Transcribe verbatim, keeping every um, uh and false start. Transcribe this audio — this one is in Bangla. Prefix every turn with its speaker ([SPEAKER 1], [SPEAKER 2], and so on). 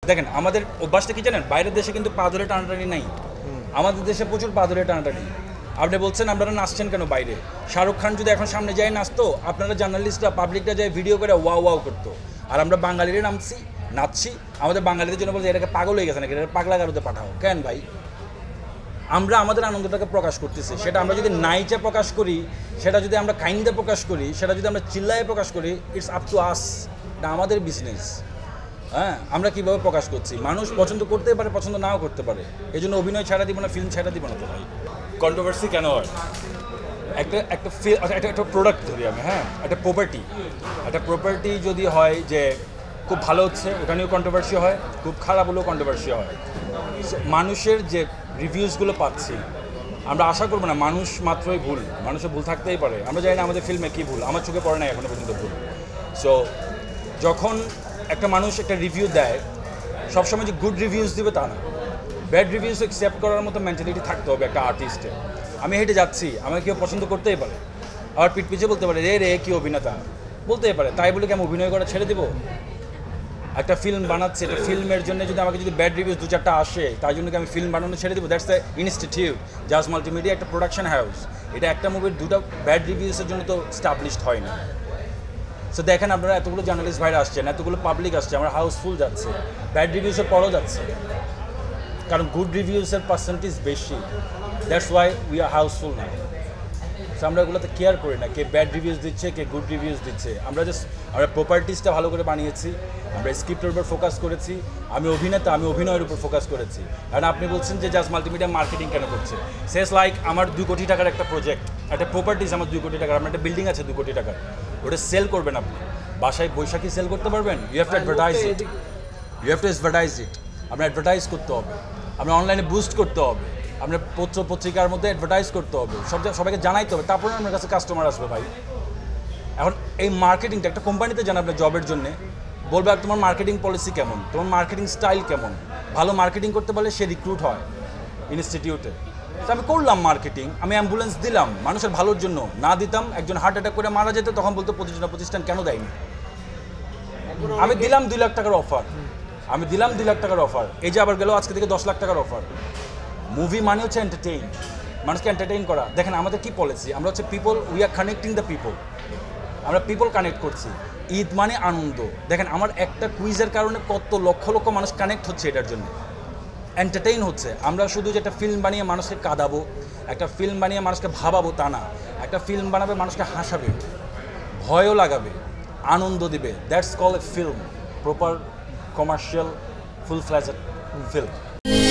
[SPEAKER 1] দেখেন আমাদের অভ্যাসটা কি জানেন, বাইরের দেশে কিন্তু পা ধরে টানাটানি নাই, আমাদের দেশে প্রচুর পা ধরে টানাটানি। আপনি বলছেন আপনারা নাচছেন কেন বাইরে? শাহরুখ খান যদি এখন সামনে যায় নাচতো, আপনারা জার্নালিস্টরা পাবলিকরা যায় ভিডিও করে ওয়াও ওয়াও করতো। আর আমরা বাঙালিরা নামছি, নাচছি, আমাদের বাঙালিদের জন্য বলছে এটাকে পাগল হয়ে গেছে নাকি, এটা পাগলা গারোতে পাঠাও কেন ভাই? আমরা আমাদের আনন্দটাকে প্রকাশ করতেছি, সেটা আমরা যদি নাইচে প্রকাশ করি, সেটা যদি আমরা কাইন্দে প্রকাশ করি, সেটা যদি আমরা চিল্লায় প্রকাশ করি, ইটস আপ টু আস, এটা আমাদের বিজনেস। হ্যাঁ, আমরা কীভাবে প্রকাশ করছি, মানুষ পছন্দ করতে পারে, পছন্দ নাও করতে পারে, এই জন্য অভিনয় ছাড়া দিব না, ফিল্ম ছাড়া দিব না। তো ভাই কন্ট্রোভার্সি কেন হয়? একটা একটা একটা একটা প্রোডাক্ট ধরি আমি, হ্যাঁ, একটা প্রপার্টি, একটা প্রপার্টি যদি হয় যে খুব ভালো হচ্ছে, ওটা নিয়েও কন্ট্রোভার্সি হয়, খুব খারাপ হলেও কন্ট্রোভার্সি হয়। মানুষের যে রিভিউসগুলো পাচ্ছি, আমরা আশা করবো না মানুষ মাত্রই ভুল, মানুষের ভুল থাকতেই পারে, আমরা জানি না আমাদের ফিল্মে কী ভুল, আমার চোখে পড়ে নাই এখনো পর্যন্ত ভুল। সো যখন একটা মানুষ একটা রিভিউ দেয়, সবসময় যে গুড রিভিউস দিবে তা না, ব্যাড রিভিউস অ্যাকসেপ্ট করার মতো মেন্টালিটি থাকতে হবে একটা আর্টিস্টের। আমি হেঁটে যাচ্ছি, আমাকে কেউ পছন্দ করতেই পারে, আবার পিঠ পিছিয়ে বলতে পারে রে রে কী অভিনেতা, বলতেই পারে, তাই বলে কি আমি অভিনয় করা ছেড়ে দেবো? একটা ফিল্ম বানাচ্ছে, একটা ফিল্মের জন্য যদি আমাকে যদি ব্যাড রিভিউস দু চারটা আসে, তাই জন্য কি আমি ফিল্ম বানানো ছেড়ে দেবো? That's the institute. Jaaz multimedia একটা প্রোডাকশন হাউস, এটা একটা মুভির দুটো ব্যাড রিভিউসের জন্য তো স্টাবলিশড হয় না। সো দেখেন আপনারা এতগুলো জার্নালিস্ট ভাইরা আসছেন, এতগুলো পাবলিক আসছে, আমার হাউসফুল যাচ্ছে, ব্যাড রিভিউসের পরও যাচ্ছে, কারণ গুড রিভিউসের পার্সেন্টেজ বেশি, that's why we are housefull না। সো আমরা এগুলোতে কেয়ার করি না কে ব্যাড রিভিউস দিচ্ছে, কে গুড রিভিউস দিচ্ছে, আমরা জাস্ট আমরা প্রপার্টিসটা ভালো করে বানিয়েছি, আমরা স্ক্রিপ্টের উপর ফোকাস করেছি, আমি অভিনেতা, আমি অভিনয়ের উপর ফোকাস করেছি। কারণ আপনি বলছেন যে জাস্ট মাল্টিমিডিয়া মার্কেটিং কেন করছে, সেস লাইক আমার দুই কোটি টাকার একটা প্রজেক্ট, একটা প্রপার্টিস আমার দুই কোটি টাকার, আমার একটা বিল্ডিং আছে দুই কোটি টাকার, ওটা সেল করবেন আপনি, বাসায় বৈশাখী সেল করতে পারবেন? You have to advertise it, you have to advertise it, আপনার অ্যাডভার্টাইজ করতে হবে, আপনার অনলাইনে বুস্ট করতে হবে, আপনার পত্র পত্রিকার মধ্যে অ্যাডভার্টাইজ করতে হবে, সব সবাইকে জানাইতে হবে, তারপরে আপনার কাছে কাস্টমার আসবে ভাই। এখন এই মার্কেটিংটা একটা কোম্পানিতে জানা আপনার জবের জন্যে, বলবে আর তোমার মার্কেটিং পলিসি কেমন, তোমার মার্কেটিং স্টাইল কেমন, ভালো মার্কেটিং করতে পারলে সে রিক্রুট হয় ইনস্টিটিউটে। তো আমি করলাম মার্কেটিং, আমি অ্যাম্বুলেন্স দিলাম মানুষের ভালোর জন্য, না দিতাম একজন হার্ট অ্যাটাক করে মারা যেত, তখন বলতো প্রতিষ্ঠান প্রতিষ্ঠান কেন দেয়নি। আমি দিলাম দুই লাখ টাকার অফার, আমি দিলাম দুই লাখ টাকার অফার, এই যে আবার গেল আজকে থেকে দশ লাখ টাকার অফার। মুভি মানে হচ্ছে এন্টারটেইন, মানুষকে এন্টারটেইন করা। দেখেন আমাদের কি পলিসি, আমরা হচ্ছে people, we are connecting the people, আমরা পিপল কানেক্ট করছি। ঈদ মানে আনন্দ, দেখেন আমার একটা কুইজের কারণে কত লক্ষ লক্ষ মানুষ কানেক্ট হচ্ছে, এটার জন্য এন্টারটেইন হচ্ছে। আমরা শুধু যে একটা ফিল্ম বানিয়ে মানুষকে কাঁদাবো, একটা ফিল্ম বানিয়ে মানুষকে ভাবাবো তা না, একটা ফিল্ম বানাবে মানুষকে হাসাবে, ভয়ও লাগাবে, আনন্দ দিবে, that's call a film, proper commercial full fledged film.